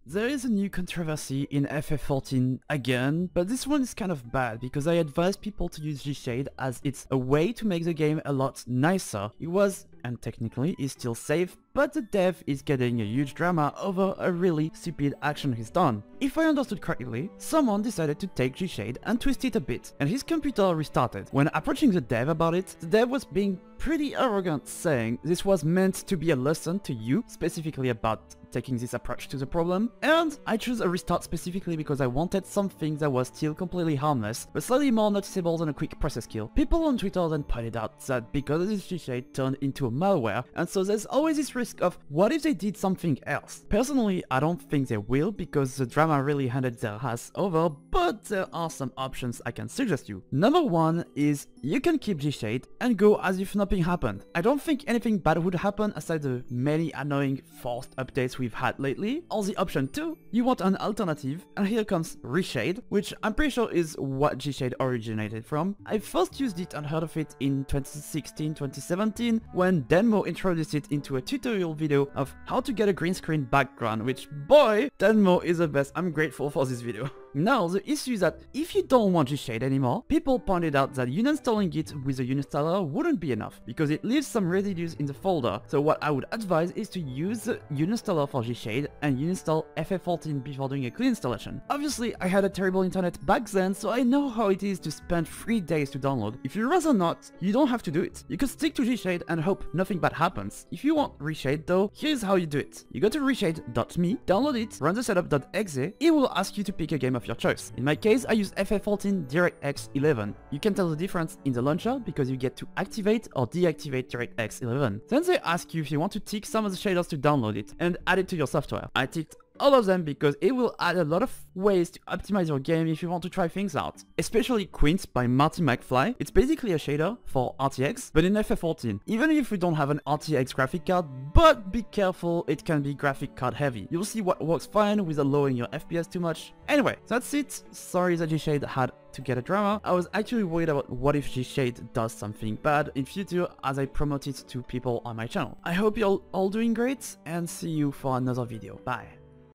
There is a new controversy in FF14 again, but this one is kind of bad because I advise people to use GShade as it's a way to make the game a lot nicer. It was, and technically is still safe, but the dev is getting a huge drama over a really stupid action he's done. If I understood correctly, someone decided to take GShade and twist it a bit, and his computer restarted. When approaching the dev about it, the dev was being pretty arrogant, saying this was meant to be a lesson to you, specifically about taking this approach to the problem, and I chose a restart specifically because I wanted something that was still completely harmless, but slightly more noticeable than a quick process kill. People on Twitter then pointed out that because this GShade turned into a malware, and so there's always this risk of what if they did something else. Personally, I don't think they will because the drama really handed their ass over, but there are some options I can suggest you. Number one is you can keep GShade and go as if nothing happened. I don't think anything bad would happen aside the many annoying forced updates we've had lately. Or the option 2, you want an alternative, and here comes Reshade, which I'm pretty sure is what GShade originated from. I first used it and heard of it in 2016-2017 when Denmo introduced it into a tutorial video of how to get a green screen background, which boy, Denmo is the best. I'm grateful for this video. Now, the issue is that if you don't want GShade anymore, people pointed out that uninstalling it with a uninstaller wouldn't be enough, because it leaves some residues in the folder. So what I would advise is to use the uninstaller for GShade and uninstall FF14 before doing a clean installation. Obviously, I had a terrible internet back then, so I know how it is to spend 3 days to download. If you'd rather not, you don't have to do it. You can stick to GShade and hope nothing bad happens. If you want Reshade though, here's how you do it. You go to reshade.me, download it, run the setup.exe, it will ask you to pick a game of your choice. In my case, I use FF14 DirectX 11. You can tell the difference in the launcher because you get to activate or deactivate DirectX 11. Then they ask you if you want to tick some of the shaders to download it and add it to your software. I ticked all of them because it will add a lot of ways to optimize your game if you want to try things out. Especially Quint by Marty McFly. It's basically a shader for RTX, but in FF14. Even if you don't have an RTX graphic card, but be careful, it can be graphic card heavy. You'll see what works fine without lowering your FPS too much. Anyway, that's it. Sorry that GShade had to get a drama. I was actually worried about what if GShade does something bad in future as I promote it to people on my channel. I hope you're all doing great and see you for another video. Bye.